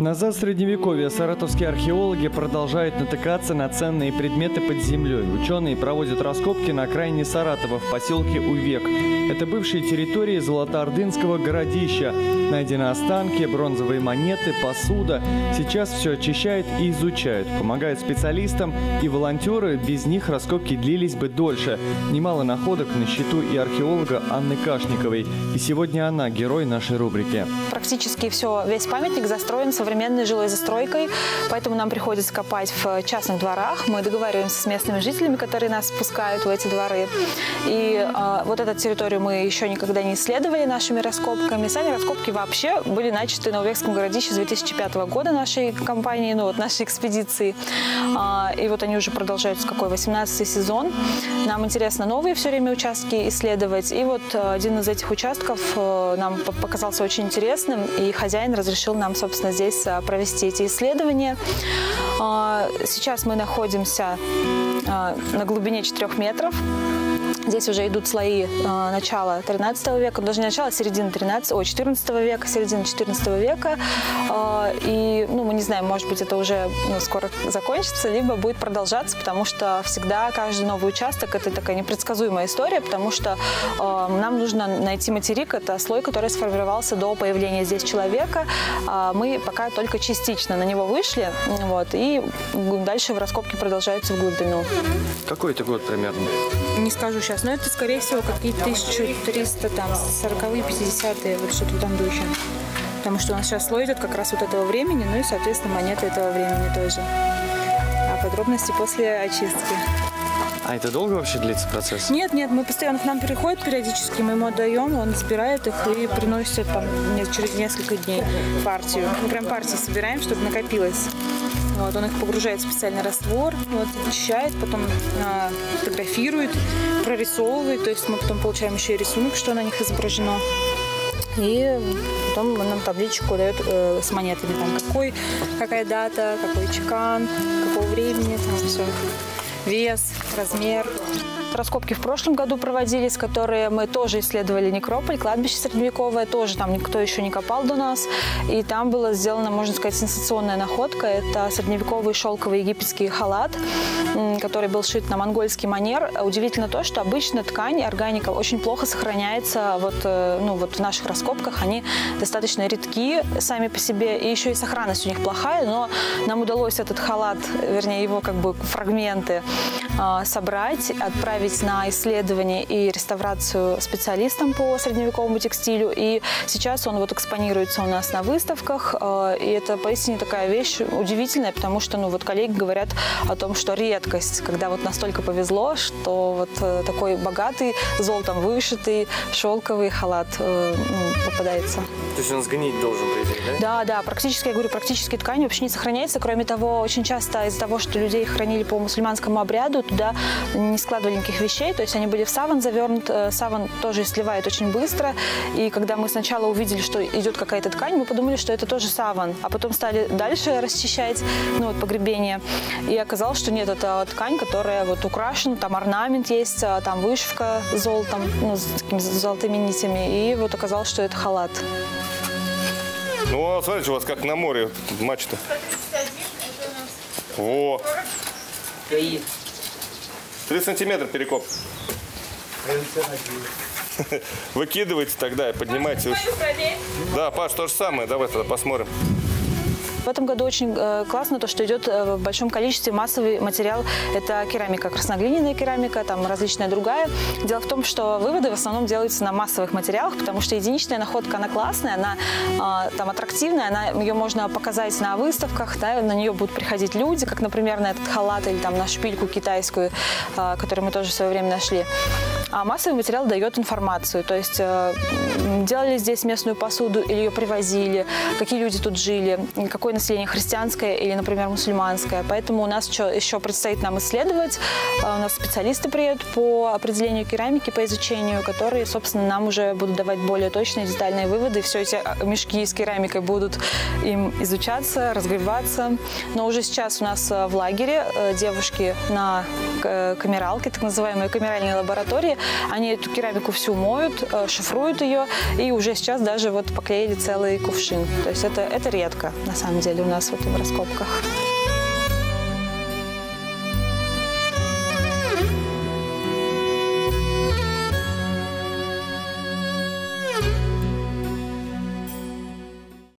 Назад в Средневековье саратовские археологи продолжают натыкаться на ценные предметы под землей. Ученые проводят раскопки на окраине Саратова в поселке Увек. Это бывшие территории Золотоордынского городища. Найдены останки, бронзовые монеты, посуда. Сейчас все очищают и изучают. Помогают специалистам и волонтеры. Без них раскопки длились бы дольше. Немало находок на счету и археолога Анны Кашниковой. И сегодня она герой нашей рубрики. Практически весь памятник застроен современной жилой застройкой, поэтому нам приходится копать в частных дворах. Мы договариваемся с местными жителями, которые нас пускают в эти дворы. И вот эту территорию мы еще никогда не исследовали нашими раскопками. Сами раскопки вообще были начаты на Увекском городище с 2005 года нашей компании, нашей экспедиции. И вот они уже продолжаются 18-й сезон. Нам интересно новые все время участки исследовать. И вот один из этих участков нам показался очень интересным, и хозяин разрешил нам, собственно, здесь провести эти исследования. Сейчас мы находимся на глубине 4 метров. Здесь уже идут слои начала 13 века, даже не начала, а середины 14 века, середины 14 века. И, мы не знаем, может быть, это уже скоро закончится, либо будет продолжаться, потому что всегда каждый новый участок – это такая непредсказуемая история, потому что нам нужно найти материк, это слой, который сформировался до появления здесь человека. Мы пока только частично на него вышли, и дальше раскопки продолжаются в глубину. Какой это год примерно? Не скажу сейчас, но это, скорее всего, какие-то 1340-е, 50-е, вот что-то в этом духе. Потому что у нас сейчас слой идет как раз вот этого времени, и, соответственно, монеты этого времени тоже. А подробности после очистки. А это долго вообще длится процесс? Нет, мы постоянно к нам приходят периодически, мы ему отдаем, он собирает их и приносит через несколько дней партию. Мы прям партии собираем, чтобы накопилось. Он их погружает в специальный раствор, очищает, потом фотографирует, прорисовывает. То есть мы потом получаем еще и рисунок, что на них изображено. И потом он нам табличку дает с монетами, какая дата, какой чекан, какого времени, все. Вес, размер. Раскопки в прошлом году проводились, которые мы тоже исследовали некрополь, кладбище средневековое, тоже там никто еще не копал до нас. И там была сделана, можно сказать, сенсационная находка. Это средневековый шелковый египетский халат, который был сшит на монгольский манер. Удивительно то, что обычно ткань, органика очень плохо сохраняется в наших раскопках. Они достаточно редки сами по себе, и еще и сохранность у них плохая, но нам удалось этот халат, вернее его фрагменты собрать, отправить на исследование и реставрацию специалистам по средневековому текстилю. И сейчас он экспонируется у нас на выставках. И это поистине такая вещь удивительная, потому что коллеги говорят о том, что редкость, когда настолько повезло, что такой богатый, золотом вышитый шелковый халат попадается. То есть он сгнить должен, по идее, да? Да, практически ткань вообще не сохраняется. Кроме того, очень часто из-за того, что людей хранили по мусульманскому обряду, туда не складывали никаких вещей, то есть они были в саван завернуты. Саван тоже сливает очень быстро. И когда мы сначала увидели, что идет какая-то ткань, мы подумали, что это тоже саван. А потом стали дальше расчищать погребение. И оказалось, что нет, это ткань, которая украшена, там орнамент есть, там вышивка золотом, с такими золотыми нитями. И оказалось, что это халат. Смотрите, у вас как на море мачта. Во! 3 сантиметра перекоп. Выкидывайте тогда и поднимайте. Да, Паш, то же самое. Давай тогда посмотрим. В этом году очень классно то, что идет в большом количестве массовый материал. Это керамика, красноглиняная керамика, там различная другая. Дело в том, что выводы в основном делаются на массовых материалах, потому что единичная находка, она классная, она аттрактивная, ее можно показать на выставках, на нее будут приходить люди, как, например, на этот халат или на шпильку китайскую, которую мы тоже в свое время нашли. А массовый материал дает информацию, то есть делали здесь местную посуду или ее привозили, какие люди тут жили, какое население христианское или, например, мусульманское. Поэтому у нас еще предстоит нам исследовать. У нас специалисты приедут по определению керамики, по изучению, которые, собственно, нам уже будут давать более точные, детальные выводы. Все эти мешки с керамикой будут им изучаться, разгребаться. Но уже сейчас у нас в лагере девушки на камералке, так называемой камеральной лаборатории, керамики. Они эту керамику всю моют, шифруют ее, и уже сейчас даже вот поклеили целый кувшин. То есть это редко, на самом деле, у нас вот в раскопках.